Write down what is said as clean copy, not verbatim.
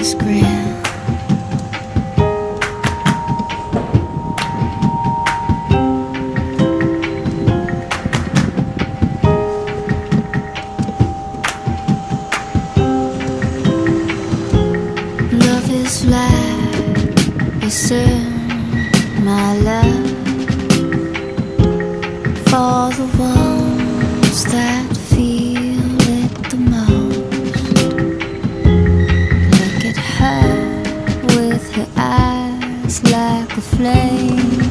is grand. Love is like a sin, my love, for the ones that feel it the most. Look at her with her eyes like a flame.